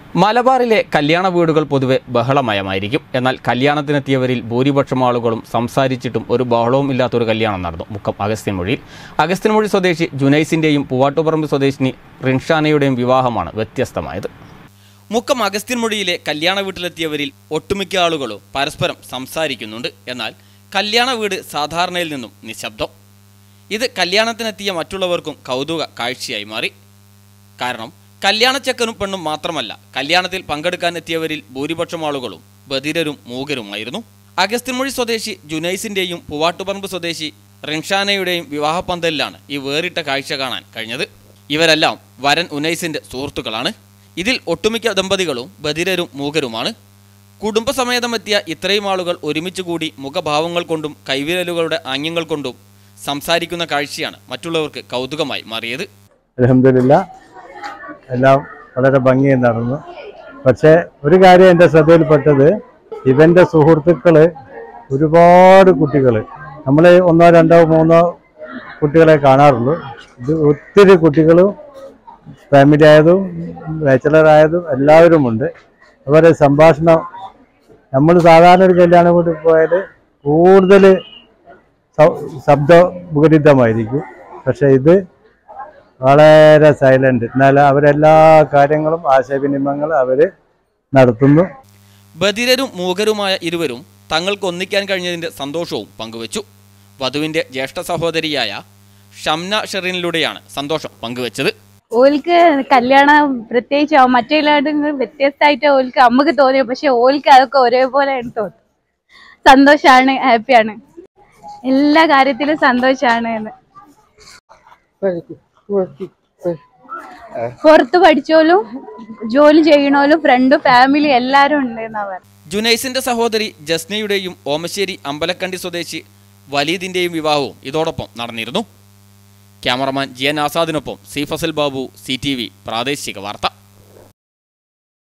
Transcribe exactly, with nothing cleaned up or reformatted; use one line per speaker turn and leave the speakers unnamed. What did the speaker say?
മലബാറിലെ കല്യാണ വീടുകൾ പൊതുവെ ബഹളമയമായിരിക്കും. എന്നാൽ കല്യാണത്തിനെത്തിയവരിൽ ഭൂരിപക്ഷം ആളുകളും സംസാരിച്ചിട്ടും ഒരു ബഹളവും ഇല്ലാത്തൊരു കല്യാണം നടന്നു മുക്കം അഗസ്ത്യൻമൊഴിയിൽ. അഗസ്ത്യൻമൊഴി സ്വദേശി ജുനൈസിന്റെയും പൂവാട്ടുപറമ്പ് സ്വദേശിനി റിൻഷാനയുടെയും വിവാഹമാണ് വ്യത്യസ്തമായത്. മുക്കം അഗസ്ത്യൻമൊഴിയിലെ കല്യാണ വീട്ടിലെത്തിയവരിൽ ഒട്ടുമിക്ക ആളുകളും പരസ്പരം സംസാരിക്കുന്നുണ്ട്. എന്നാൽ കല്യാണ വീട് സാധാരണയിൽ നിന്നും നിശബ്ദം. ഇത് കല്യാണത്തിനെത്തിയ മറ്റുള്ളവർക്കും കൗതുക കാഴ്ചയായി മാറി. കാരണം കല്യാണച്ചക്കനും പെണ്ണും മാത്രമല്ല, കല്യാണത്തിൽ പങ്കെടുക്കാൻ എത്തിയവരിൽ ഭൂരിപക്ഷം ആളുകളും ബധിരരും മൂകരുമായിരുന്നു. അഗസ്ത്യൻമൊഴി സ്വദേശി ജുനൈസിന്റെയും പൂവാട്ടുപറമ്പ് സ്വദേശി റിൻഷാനയുടെയും വിവാഹപ്പന്തലിലാണ് ഈ വേറിട്ട കാഴ്ച കാണാൻ കഴിഞ്ഞത്. ഇവരെല്ലാം വരൻ ഉനൈസിന്റെ സുഹൃത്തുക്കളാണ്. ഇതിൽ ഒട്ടുമിക്ക ദമ്പതികളും ബധിരരും മൂകരുമാണ്. കുടുംബസമേതമെത്തിയ ഇത്രയും ആളുകൾ ഒരുമിച്ച് കൂടി മുഖഭാവങ്ങൾ കൊണ്ടും കൈവിരലുകളുടെ ആംഗ്യങ്ങൾ കൊണ്ടും സംസാരിക്കുന്ന കാഴ്ചയാണ് മറ്റുള്ളവർക്ക് കൗതുകമായി മാറിയത്.
അൽഹംദുലില്ലാ എല്ലാം വളരെ ഭംഗിയായി നടന്നു. പക്ഷേ ഒരു കാര്യം എൻ്റെ ശ്രദ്ധയിൽപ്പെട്ടത്, ഇവൻ്റെ സുഹൃത്തുക്കൾ ഒരുപാട് കുട്ടികൾ, നമ്മൾ ഒന്നോ രണ്ടോ മൂന്നോ കുട്ടികളെ കാണാറുള്ളൂ. ഇത് ഒത്തിരി കുട്ടികളും ഫാമിലി ആയതും ബാച്ചലറായതും എല്ലാവരുമുണ്ട്. അവരുടെ സംഭാഷണം നമ്മൾ സാധാരണ ഒരു കല്യാണ വീട്ടിൽ പോയാൽ കൂടുതൽ ശബ്ദമുഖരിതമായിരിക്കും. പക്ഷേ ഇത് വളരെ സൈലന്റ്. എന്നാൽ അവരെല്ലാ കാര്യങ്ങളും ആശയവിനിമയങ്ങൾ അവർ നടത്തുന്നു.
ബധിരരും മൂകരുമായ ഇരുവരും തങ്ങൾക്ക് ഒന്നിക്കാൻ കഴിഞ്ഞതിന്റെ സന്തോഷവും പങ്കുവച്ചു. വധുവിന്റെ ജ്യേഷ്ഠ സഹോദരിയായ ഷംന ഷെറിനിലൂടെയാണ് സന്തോഷം പങ്കുവച്ചത്.
ഓൽക്ക് കല്യാണം പ്രത്യേകിച്ച് മറ്റെല്ലാവരും വ്യത്യസ്തമായിട്ട് ഓൽക്ക് അമ്മക്ക് തോന്നിയ, പക്ഷെ ഓൽക്ക് അതൊക്കെ ഒരേപോലെ തോന്നും. സന്തോഷാണ്, ഹാപ്പിയാണ്, എല്ലാ കാര്യത്തിലും സന്തോഷാണ്. എന്ന് പുറത്ത് പഠിച്ചോലും ജോലി ചെയ്യണോലും ഫ്രണ്ടും ഫാമിലി എല്ലാരും ഉണ്ട് എന്നാ പറയുന്നത്.
ജുനൈസിന്റെ സഹോദരി ജസ്നയുടെയും ഓമശ്ശേരി അമ്പലക്കണ്ടി സ്വദേശി വലീദിന്റെയും വിവാഹവും ഇതോടൊപ്പം നടന്നിരുന്നു. ക്യാമറമാൻ ജി എൻ ആസാദിനൊപ്പം C Fazal Babu, C T V പ്രാദേശിക വാർത്ത.